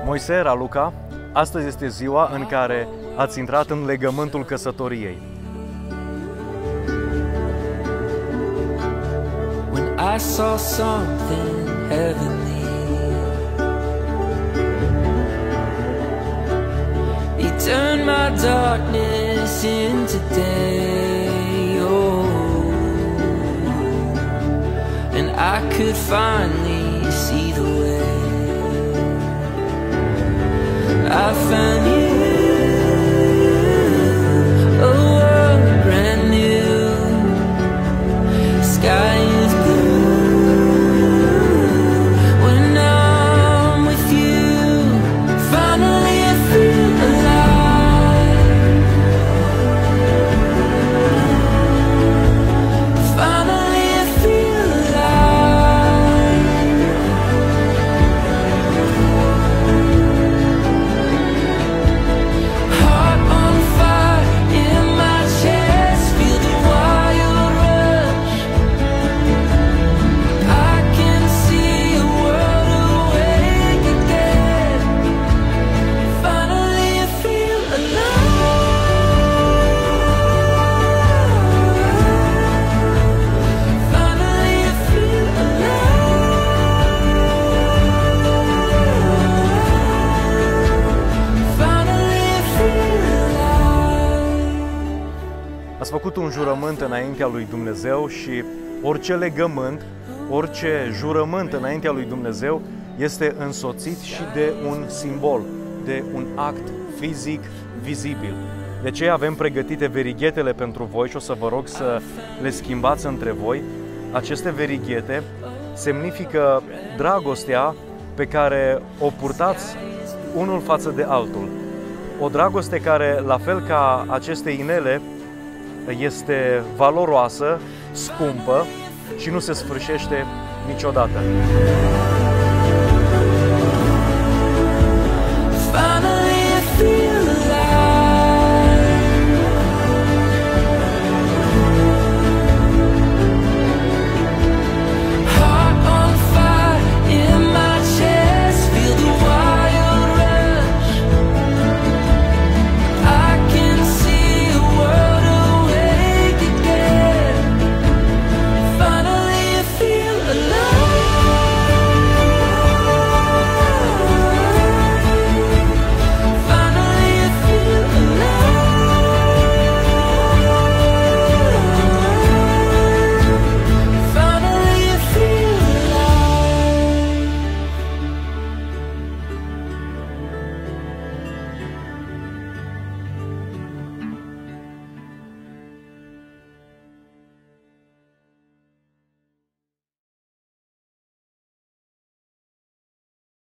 Moise, Raluca, astăzi este ziua în care ați intrat în legământul căsătoriei. When I saw something heavenly, He turned my darkness into day, oh, and I could finally see the way. I found you, a world brand new. Sky is blue when I'm with you. Finally I feel alive. Finally I feel alive. Heart on fire in my chest, feel the wild rush. I can see a world awake again. Finally I feel alive. Finally I feel alive. Finally I feel alive. Ați făcut un jurământ înaintea lui Dumnezeu și orice legământ, orice jurământ înaintea lui Dumnezeu este însoțit și de un simbol, de un act fizic vizibil. De aceea avem pregătite verighetele pentru voi și o să vă rog să le schimbați între voi. Aceste verighete semnifică dragostea pe care o purtați unul față de altul. O dragoste care, la fel ca aceste inele, este valoroasă, scumpă și nu se sfârșește niciodată.